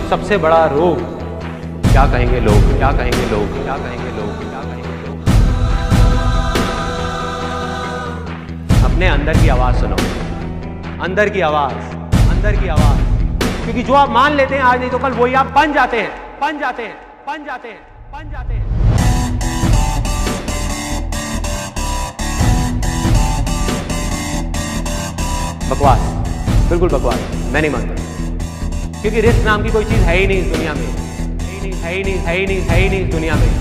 सबसे बड़ा रोग। क्या कहेंगे लोग, क्या कहेंगे लोग, क्या कहेंगे लोग, क्या कहेंगे लोग। अपने अंदर की आवाज सुनो, अंदर की आवाज, अंदर की आवाज। क्योंकि जो आप मान लेते हैं आज नहीं तो कल वही आप बन जाते हैं, बन जाते हैं, बन जाते हैं, बन जाते हैं। बकवास, बिल्कुल बकवास, मैं नहीं मानता। क्योंकि रिस्क नाम की कोई चीज है ही नहीं इस दुनिया में, है ही नहीं, है ही नहीं, है ही नहीं, है ही नहीं इस दुनिया में।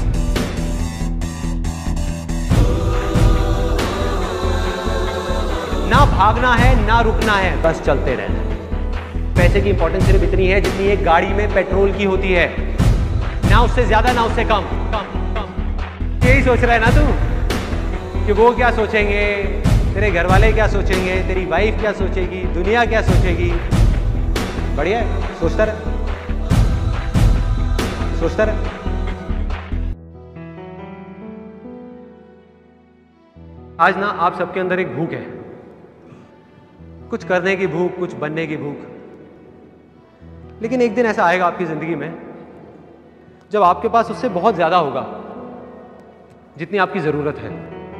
ना भागना है ना रुकना है, बस चलते रहना है। पैसे की इंपॉर्टेंस सिर्फ इतनी है जितनी एक गाड़ी में पेट्रोल की होती है, ना उससे ज्यादा ना उससे कम, कम, कम। यही सोच रहा है ना तू कि वो क्या सोचेंगे, तेरे घर वाले क्या सोचेंगे, तेरी वाइफ क्या सोचेगी, दुनिया क्या सोचेगी। बढ़िया है, सोचता रहे, सोचता रहे। आज ना आप सबके अंदर एक भूख है, कुछ करने की भूख, कुछ बनने की भूख। लेकिन एक दिन ऐसा आएगा आपकी जिंदगी में जब आपके पास उससे बहुत ज्यादा होगा जितनी आपकी जरूरत है।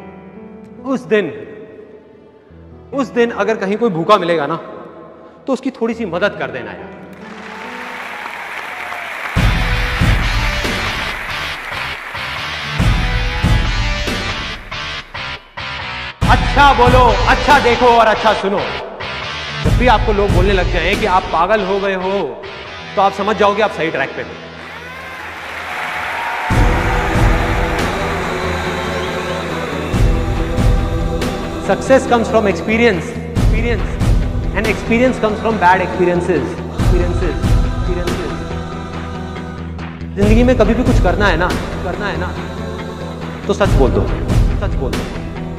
उस दिन अगर कहीं कोई भूखा मिलेगा ना तो उसकी थोड़ी सी मदद कर देना यार। अच्छा बोलो, अच्छा देखो और अच्छा सुनो। जब भी आपको लोग बोलने लग जाएं कि आप पागल हो गए हो तो आप समझ जाओगे आप सही ट्रैक पे थे। Success comes from experience, and experience comes from bad experiences. जिंदगी में कभी भी कुछ करना है ना, तो सच बोल दो, सच बोल दो।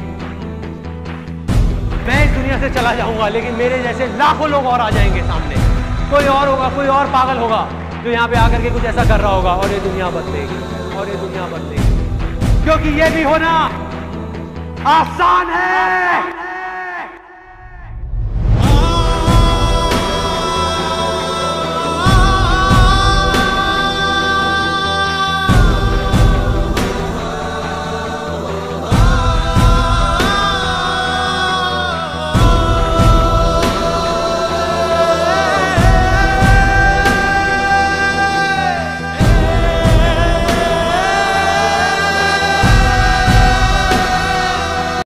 मैं इस दुनिया से चला जाऊंगा लेकिन मेरे जैसे लाखों लोग और आ जाएंगे सामने। कोई और होगा, कोई और पागल होगा जो यहाँ पे आकर के कुछ ऐसा कर रहा होगा और ये दुनिया बदलेगी, और ये दुनिया बदलेगी। क्योंकि ये भी होना आसान है।